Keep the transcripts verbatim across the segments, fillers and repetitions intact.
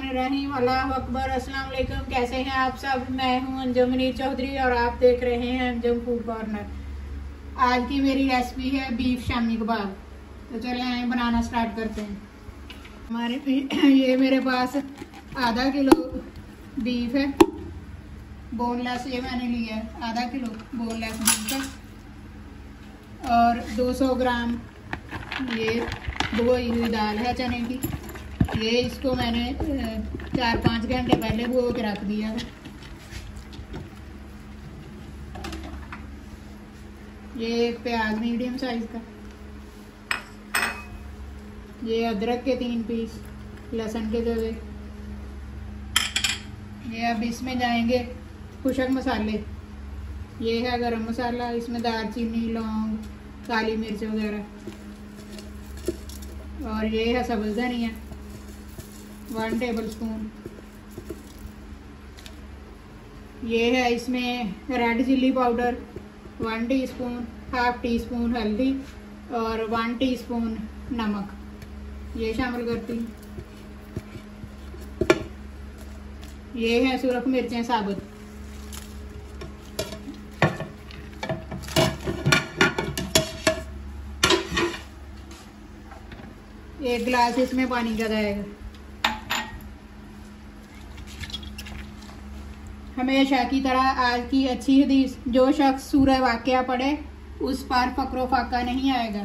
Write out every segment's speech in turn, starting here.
बिस्मिल्लाहिर्रहमानिर्रहीम। अल्लाहु अकबर। अस्सलाम वालेकुम। कैसे हैं आप सब? मैं हूं अंजुम मुनीर चौधरी और आप देख रहे हैं अंजुम फूड कॉर्नर। आज की मेरी रेसिपी है बीफ शामी कबाब। तो चले आए बनाना स्टार्ट करते हैं। हमारे ये मेरे पास आधा किलो बीफ है, बोनलेस। ये मैंने लिया है आधा किलो बोनलेस बीफ है। और दो सौ ग्राम ये भिगोई हुई दाल है चने की। ये इसको मैंने चार पाँच घंटे पहले भिगो के रख दिया है। ये एक प्याज मीडियम साइज का, ये अदरक के तीन पीस, लहसुन के दो। ये अब इसमें जाएंगे खुशक मसाले। ये है गरम मसाला, इसमें दालचीनी, लौंग, काली मिर्च वगैरह। और ये है सब्ज़ धनिया वन टेबल स्पून। ये है इसमें red chilli powder one teaspoon, half teaspoon हल्दी और वन टीस्पून नमक, ये शामिल करती हूँ। ये है सुरख मिर्चें साबुत। एक गिलास इसमें पानी का जाएगा। हमेशा की तरह आज की अच्छी हदीस, जो शख्स सूरह वाक़िया पढ़े उस पर फक्रो फाका नहीं आएगा।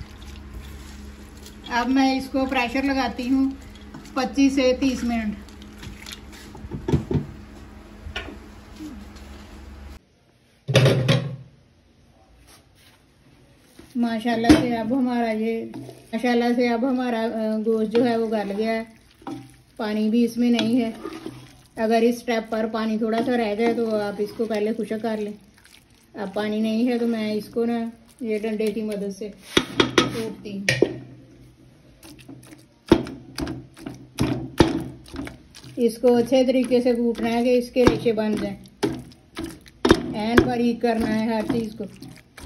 अब मैं इसको प्रेशर लगाती हूँ पच्चीस से तीस मिनट। माशाल्लाह से अब हमारा ये माशाल्लाह से अब हमारा गोश्त जो है वो गल गया है। पानी भी इसमें नहीं है। अगर इस स्टेप पर पानी थोड़ा सा रह जाए तो आप इसको पहले खुशक कर लें। अब पानी नहीं है तो मैं इसको ना ये डंडे की मदद से कूटती हूँ। इसको अच्छे तरीके से कूटना है कि इसके रेशे बन जाए। एन बारीक करना है हर चीज़ को।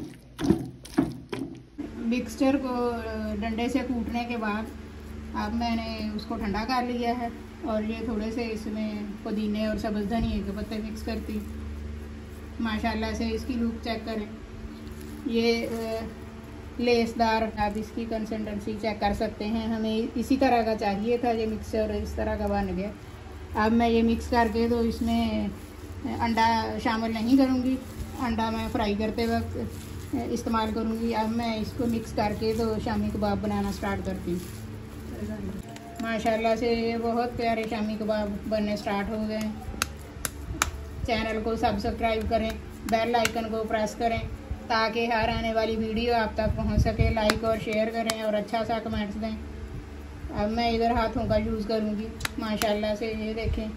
मिक्सचर को डंडे से कूटने के बाद अब मैंने उसको ठंडा कर लिया है और ये थोड़े से इसमें पुदीने और सब्ज़ धनिए के पत्ते मिक्स करती। माशाल्लाह से इसकी लुक चेक करें। ये लेसदार, आप इसकी कंसिस्टेंसी चेक कर सकते हैं। हमें इसी तरह का चाहिए था। ये मिक्सचर इस तरह का बन गया। अब मैं ये मिक्स करके तो इसमें अंडा शामिल नहीं करूँगी। अंडा मैं फ्राई करते वक्त इस्तेमाल करूँगी। अब मैं इसको मिक्स करके तो शामी कबाब बनाना स्टार्ट करती हूँ। माशाल्लाह से ये बहुत प्यारे शामी कबाब बनने स्टार्ट हो गए। चैनल को सब्सक्राइब करें, बेल आइकन को प्रेस करें ताकि हर आने वाली वीडियो आप तक पहुंच सके। लाइक और शेयर करें और अच्छा सा कमेंट्स दें। अब मैं इधर हाथों का यूज़ करूँगी। माशाल्लाह से ये देखें,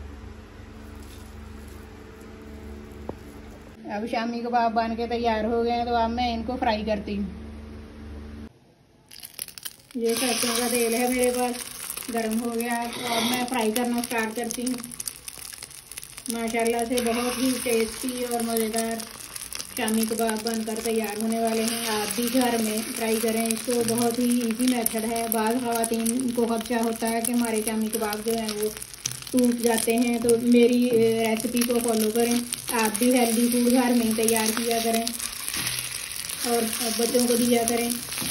अब शामी कबाब बन के तैयार हो गए हैं। तो अब मैं इनको फ्राई करती हूँ। ये सरसों का तेल है मेरे पास, गर्म हो गया है। तो अब मैं फ्राई करना स्टार्ट करती हूँ। माशाल्लाह से बहुत ही टेस्टी और मज़ेदार शामी कबाब बनकर तैयार होने वाले हैं। आप भी घर में ट्राई करें इसको। बहुत ही इजी मेथड है। बाज़ ख़वातीन को खदशा होता है कि हमारे शामी कबाब जो हैं वो टूट जाते हैं, तो मेरी रेसिपी को फॉलो करें। आप भी हेल्दी फूड घर में तैयार किया करें और बच्चों को दिया करें।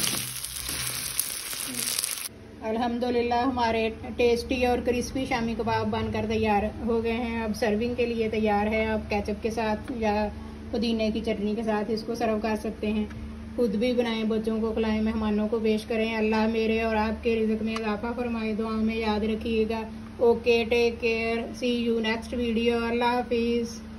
अल्हम्दुलिल्लाह हमारे टेस्टी और क्रिस्पी शामी कबाब बनकर तैयार हो गए हैं। अब सर्विंग के लिए तैयार है। आप केचप के साथ या पुदीने की चटनी के साथ इसको सर्व कर सकते हैं। खुद भी बनाएं, बच्चों को खिलाएं, मेहमानों को पेश करें। अल्लाह मेरे और आपके रिज़्क़ में इजाफा फरमाए। दुआ में याद रखिएगा। Okay, take care, see you next video. अल्लाह हाफिज़।